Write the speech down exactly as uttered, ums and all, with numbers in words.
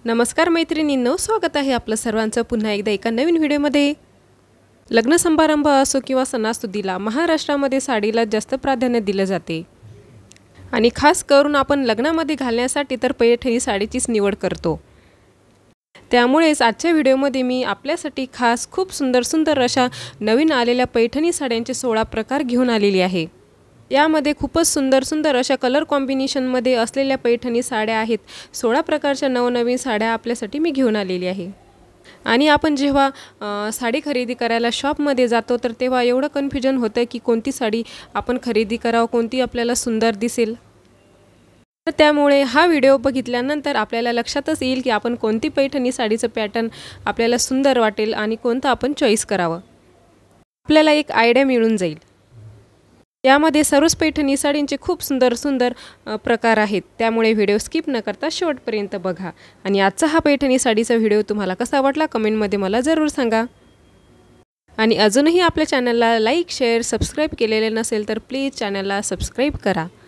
नमस्कार मैत्रिणींनो, स्वागत आहे आपलं सर्वांचं पुन्हा एकदा एका नवीन व्हिडिओमध्ये। लग्न समारंभ असो किंवा सणासुदीला महाराष्ट्रामध्ये साडीला जास्त प्राधान्य दिले जाते आणि खास करून आपण लग्नामध्ये घालण्यासाठी तर पैठणी साडीचीच निवड करतो। त्यामुळेच आजच्या व्हिडिओमध्ये मी आपल्यासाठी खास खूप सुंदर सुंदर अशा नवीन आलेल्या पैठणी साड्यांचे सोळा प्रकार घेऊन आलेली आहे। यामध्ये खूपच सुंदर सुंदर अशा कलर कॉम्बिनेशन मध्ये असलेल्या पैठणी साड्या आहेत। सोळा प्रकारच्या नवनवीन साड्या आपल्यासाठी मी घेऊन आलेली आहे। आणि आपण जेव्हा साडी खरेदी करायला शॉप मध्ये जातो तर तेव्हा एवढं कन्फ्युजन होतं की कोणती साडी आपण खरेदी करावं, कोणती आपल्याला सुंदर दिसेल। तर त्यामुळे हा व्हिडिओ बघितल्यानंतर आपल्याला लक्षातच येईल की आपण कोणती पैठणी साडीचं पॅटर्न आपल्याला सुंदर वाटेल आणि कोणतं आपण चॉईस करावं। आपल्याला एक आयडिया मिळून जाईल। यामध्ये सर्वच पैठणी साडींचे खूप सुंदर सुंदर प्रकार आहेत, त्यामुळे व्हिडिओ स्किप न करता शेवटपर्यंत बघा। आणि आजचा हा पैठणी साडीचा व्हिडिओ तुम्हाला कसा वाटला कमेंटमध्ये मला जरूर सांगा। आणि अजूनही आपल्या चॅनलला लाईक शेअर सबस्क्राइब केलेले नसेल तर प्लीज चॅनलला सबस्क्राइब करा।